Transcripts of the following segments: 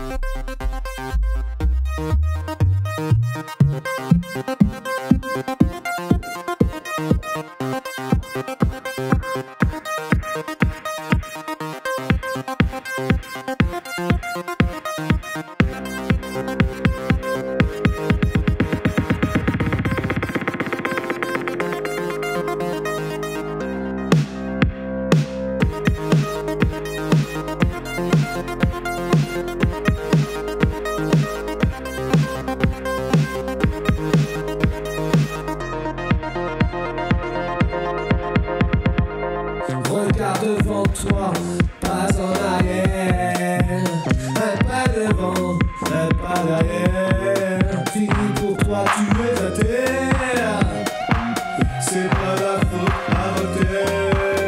Regarde devant toi, pas en arrière. Un pas devant, un pas derrière. Fini pour toi, tu es à terre. C'est pas la faute à Voltaire.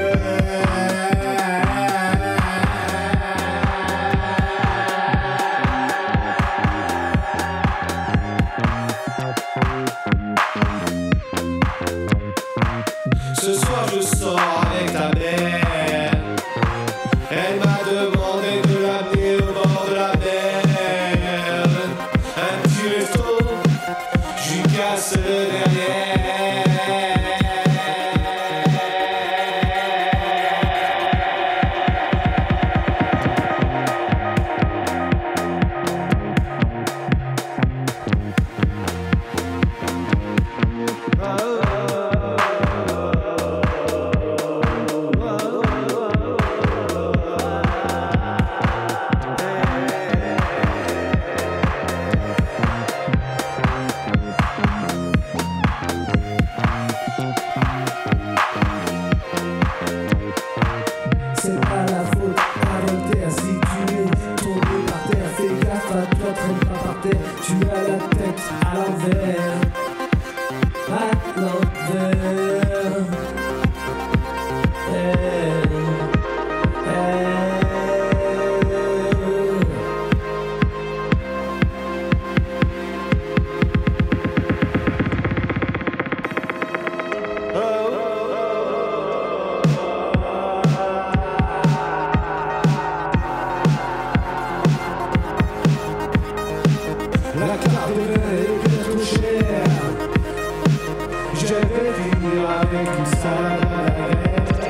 Ce soir je sors avec ta mère. Elle m'a demandé de l'amener au bord de la mer. Un petit resto, je lui casse le derrière. C'est pas la faute à Voltaire si tu es tombé par terre. Fais gaffe à toi, traîne pas par terre. Tu as la tête à l'envers. À l'envers. La carte de vin est bien trop chère. Je vais finir avec une salade à la haie.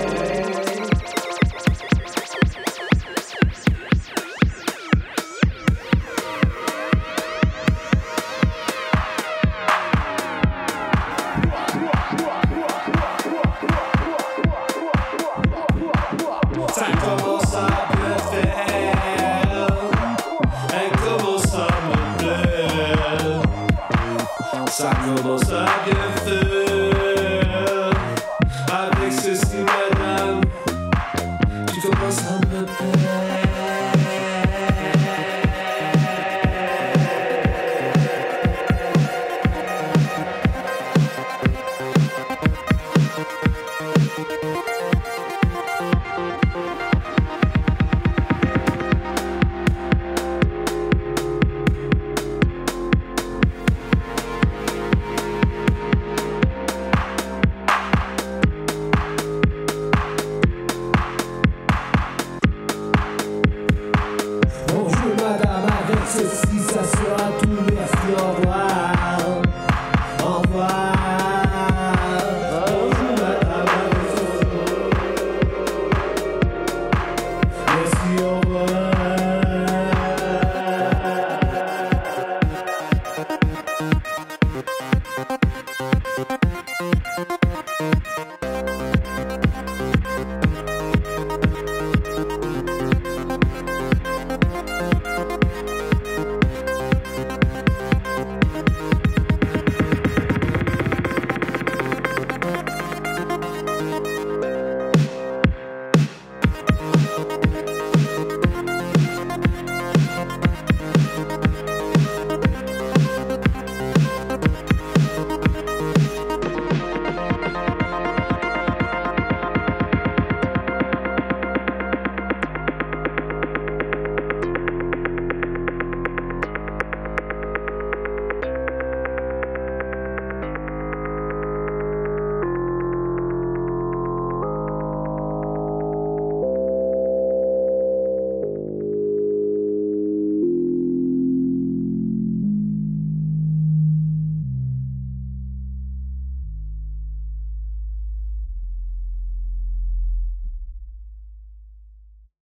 Ça commence à bien faire. Elle commence à me plaire. Ça commence à